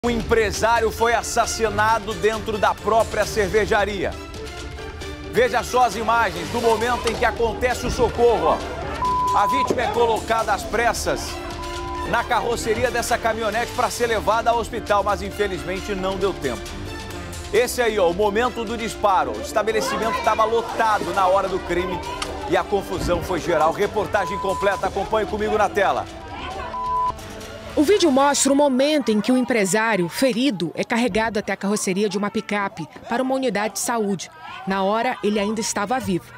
Um empresário foi assassinado dentro da própria cervejaria. Veja só as imagens do momento em que acontece o socorro. A vítima é colocada às pressas na carroceria dessa caminhonete para ser levada ao hospital, mas infelizmente não deu tempo. Esse aí, o momento do disparo. O estabelecimento estava lotado na hora do crime e a confusão foi geral. Reportagem completa, acompanhe comigo na tela. O vídeo mostra o momento em que o empresário, ferido, é carregado até a carroceria de uma picape para uma unidade de saúde. Na hora, ele ainda estava vivo.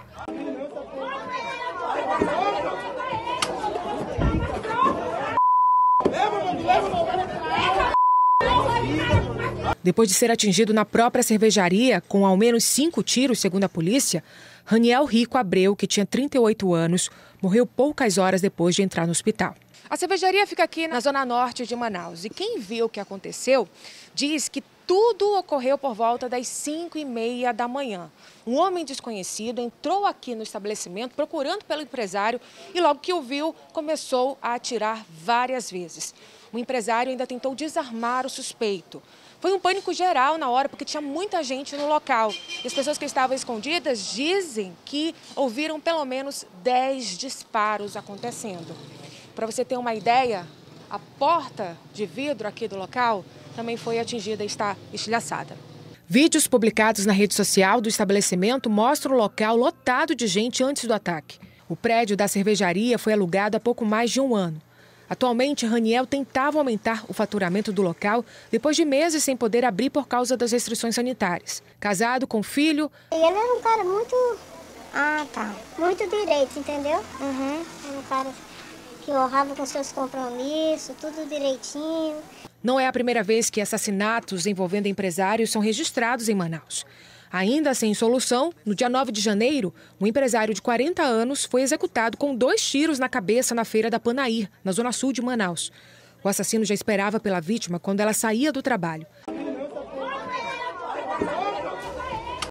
Depois de ser atingido na própria cervejaria, com ao menos 5 tiros, segundo a polícia, Raniel Rico Abreu, que tinha 38 anos, morreu poucas horas depois de entrar no hospital. A cervejaria fica aqui na zona norte de Manaus e quem viu o que aconteceu diz que tudo ocorreu por volta das 5h30 da manhã. Um homem desconhecido entrou aqui no estabelecimento procurando pelo empresário e logo que o viu começou a atirar várias vezes. O empresário ainda tentou desarmar o suspeito. Foi um pânico geral na hora porque tinha muita gente no local. E as pessoas que estavam escondidas dizem que ouviram pelo menos 10 disparos acontecendo. Para você ter uma ideia, a porta de vidro aqui do local também foi atingida e está estilhaçada. Vídeos publicados na rede social do estabelecimento mostram o local lotado de gente antes do ataque. O prédio da cervejaria foi alugado há pouco mais de um ano. Atualmente, Raniel tentava aumentar o faturamento do local depois de meses sem poder abrir por causa das restrições sanitárias. Casado com filho... Ele era um cara muito... muito direito, entendeu? Era um cara que honrava com seus compromissos, tudo direitinho. Não é a primeira vez que assassinatos envolvendo empresários são registrados em Manaus. Ainda sem solução, no dia 9 de janeiro, um empresário de 40 anos foi executado com 2 tiros na cabeça na feira da Panair, na zona sul de Manaus. O assassino já esperava pela vítima quando ela saía do trabalho.